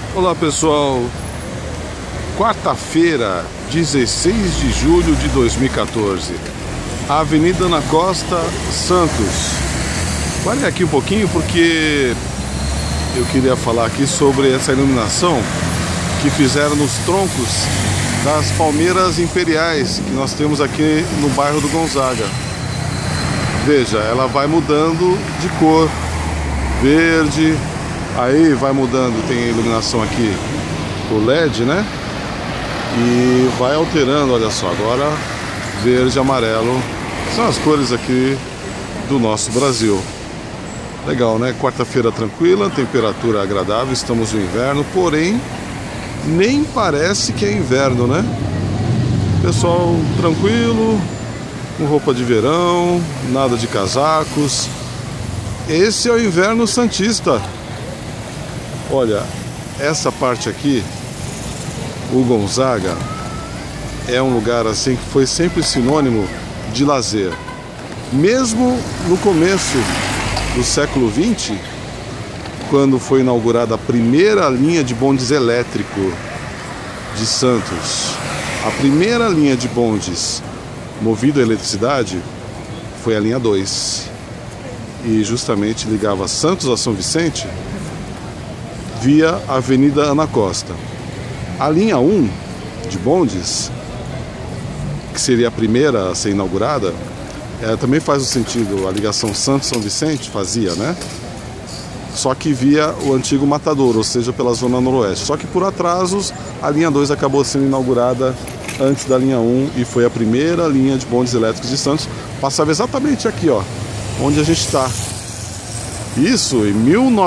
Olá pessoal, quarta-feira, 16 de julho de 2014, Avenida Ana Costa, Santos. Vale aqui um pouquinho porque eu queria falar aqui sobre essa iluminação que fizeram nos troncos das palmeiras imperiais que nós temos aqui no bairro do Gonzaga. Veja, ela vai mudando de cor, verde, aí vai mudando, tem a iluminação aqui, o LED, né? E vai alterando, olha só, agora verde, amarelo, são as cores aqui do nosso Brasil. Legal, né? Quarta-feira tranquila, temperatura agradável, estamos no inverno, porém nem parece que é inverno, né? Pessoal tranquilo, com roupa de verão, nada de casacos. Esse é o inverno santista. Olha, essa parte aqui, o Gonzaga, é um lugar assim que foi sempre sinônimo de lazer. Mesmo no começo do século XX, quando foi inaugurada a primeira linha de bondes elétrico de Santos, a primeira linha de bondes movida a eletricidade foi a linha 2. E justamente ligava Santos a São Vicente via Avenida Ana Costa. A linha 1 de bondes, que seria a primeira a ser inaugurada, também faz o sentido, a ligação Santos-São Vicente fazia, né? Só que via o antigo Matador, ou seja, pela zona noroeste. Só que por atrasos, a linha 2 acabou sendo inaugurada antes da linha 1 e foi a primeira linha de bondes elétricos de Santos. Passava exatamente aqui, ó, onde a gente está. Isso em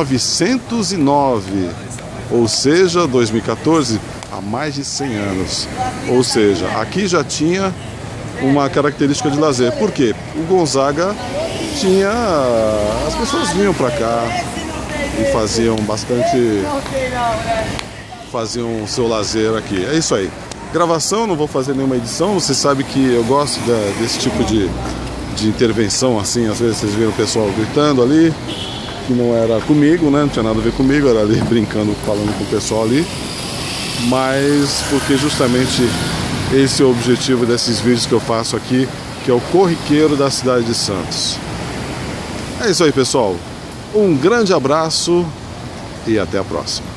1909, ou seja, 2014, há mais de 100 anos. Ou seja, aqui já tinha uma característica de lazer. Por quê? O Gonzaga tinha... as pessoas vinham para cá e faziam faziam seu lazer aqui. É isso aí. Gravação, não vou fazer nenhuma edição. Você sabe que eu gosto desse tipo de intervenção, assim. Às vezes vocês viram o pessoal gritando ali, que não era comigo, né? Não tinha nada a ver comigo, era ali brincando, falando com o pessoal ali. Mas porque justamente esse é o objetivo desses vídeos que eu faço aqui, que é o corriqueiro da cidade de Santos. É isso aí, pessoal. Um grande abraço e até a próxima.